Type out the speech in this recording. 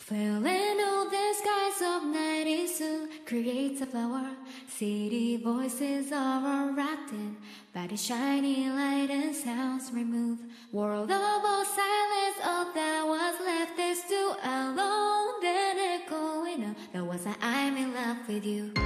Filling all the skies of night is soon creates a flower. City voices are wrapped in by the shining light and sounds remove. World of all silence, all that was left is too alone. Then echoing, that was I'm in love with you.